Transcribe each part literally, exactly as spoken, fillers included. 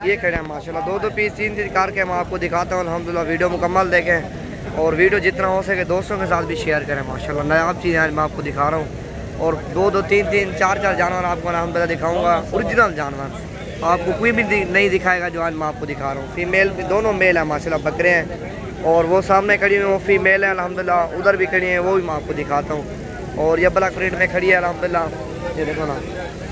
یہ کھڑے ہیں ماشاءاللہ دو دو پیس تین تین کار کے ہم آپ کو دکھاتا ہوں الحمدللہ. ویڈیو مکمل دیکھیں اور ویڈیو جتنا ہو سکے دوستوں کے ساتھ بھی شیئر کریں ماشاءاللہ. نایاب چیزیں آج میں آپ کو دکھا رہا ہوں اور دو دو تین تین چار چار جانور آپ کو الحمدللہ دکھاؤں گا. اوریجنل جانور آپ کو کوئی بھی نہیں دکھائے گا جو آج میں آپ کو دکھا رہا ہوں. فیمیل بھی دونوں میل ہیں ماشاءاللہ, بکرے ہیں. اور وہ سامنے کھڑی ہوئی وہ فیمیل ہے الحمدللہ, ادھر بھی کھڑی ہیں وہ بھی میں آپ کو دکھاتا ہوں. اور یہ بلیک پرنٹ میں کھڑی ہے الحمدللہ. یہ دیکھو نا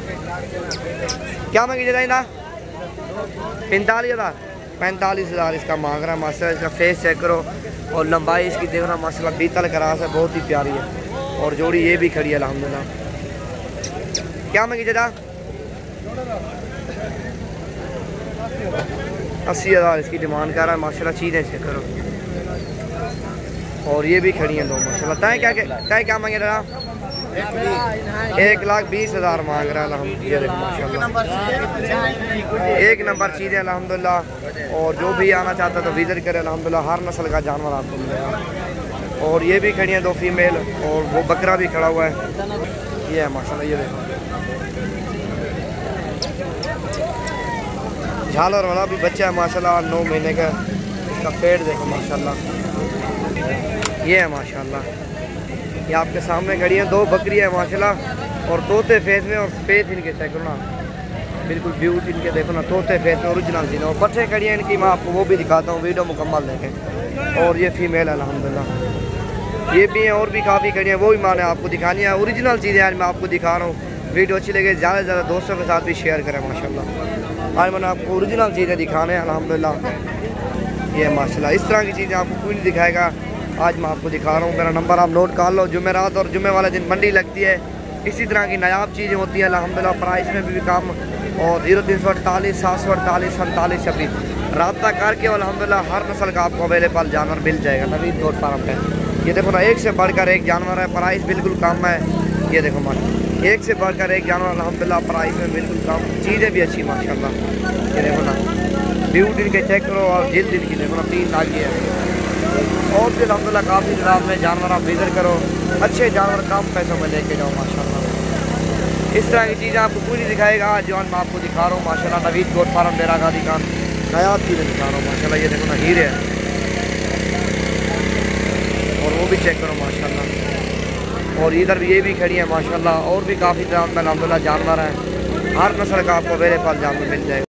کیا مانگی جائے نا پینتالیس ہزار پینتالیس ہزار اس کا مانگ رہا ہے ماشاءاللہ. اس کا فیس چیک کرو اور لمبائی اس کی دیکھ رہا ماشاءاللہ بیتل کراس ہے, بہت ہی پیاری ہے. اور جوڑی یہ بھی کھڑی ہے الحمدللہ. کیا مانگی جدا اسی ہزار اس کی ڈیمانڈ کر رہا ہے ماشاءاللہ. چیزیں چیک کرو. اور یہ بھی کھڑی ہیں دو ماشاءاللہ. تائیں کیا تائیں کیا مانگے جدا ایک لاکھ بیس ہزار مانگ رہا ہے الحمدللہ ماشاءاللہ. ایک نمبر چیزیں الحمدللہ. اور جو بھی آنا چاہتا تو وزٹ کرے الحمدللہ. ہر نسل کا جانور آپ کو ملے گا. اور یہ بھی کھڑی ہیں دو فیمیل اور وہ بکرا بھی کھڑا ہوا ہے. یہ ہے ماشاءاللہ. یہ دیکھو جھالر والا بھی بچہ ہے ماشاءاللہ نو مہینے کا. اس کا پیٹ دیکھو ماشاءاللہ. یہ ہے ماشاءاللہ. یہ آپ کے سامنے کھڑی ہیں دو بکری ہے ماشاءاللہ. اور طوطے فیس میں اور سفید ان کے چیک کرو نا بالکل بیوٹ ان کے دیکھو نا طوطے فیس میں اوریجنل چیزیں. اور پٹھے کھڑی ہیں ان کی میں آپ کو وہ بھی دکھاتا ہوں, ویڈیو مکمل دیکھیں. اور یہ فیمیل ہے الحمدللہ. یہ بھی ہیں اور بھی کافی کھڑی ہیں وہ بھی میں نے آپ کو دکھانی ہے. اوریجنل چیزیں آج میں آپ کو دکھا رہا ہوں. ویڈیو اچھی لگے زیادہ سے زیادہ دوستوں کے ساتھ بھی شیئر کریں ماشاءاللہ. آج میں نے آپ کو اوریجنل چیزیں دکھانے ہیں الحمدللہ. یہ ماشاءاللہ اس طرح کی چیزیں آپ کو کوئی نہیں دکھائے گا. آج میں آپ کو دکھا رہا ہوں. میرا نمبر آپ نوٹ کر لو. جمعرات اور جمعے والے دن منڈی لگتی ہے. اسی طرح کی نایاب چیزیں ہوتی ہیں الحمدللہ. پرائس میں بھی کام. اور زیرو تین سو اڑتالیس سات سو اڑتالیس سینتالیس چھبیس رابطہ کر کے الحمدللہ ہر نسل کا آپ کو اویلیبل جانور مل جائے گا نوید گوٹ فارم پہ. یہ دیکھو نا ایک سے بڑھ کر ایک جانور ہے. پرائس بالکل کم ہے. یہ دیکھو ماشاءاللہ ایک سے بڑھ کر ایک جانور الحمدللہ. پرائس میں بالکل کم, چیزیں بھی اچھی ماشاءاللہ. یہ دیکھو نا بیوٹ ان کے چیک کرو اور جلد ان کی دیکھو نا تین لاکھ ہے. اور بھی الحمدللہ کافی جناب میں جانور آپ وزٹ کرو. اچھے جانور کم پیسوں میں لے کے جاؤ ماشاءاللہ. اس طرح کی چیزیں آپ کو کوئی نہیں دکھائے گا جو میں آپ کو دکھا رہا ہوں ماشاءاللہ. نوید گوٹ فارم ڈیرا گاندھی خان نایاب چیزیں دکھا رہا ہوں ماشاءاللہ. یہ دیکھو نا ہیرے ہے اور وہ بھی چیک کرو ماشاءاللہ. اور ادھر بھی یہ بھی کھڑی ہے ماشاءاللہ. اور بھی کافی جناب میں الحمدللہ جانور ہیں. ہر نسل کا آپ کو اویلیبل جانور مل جائے گا.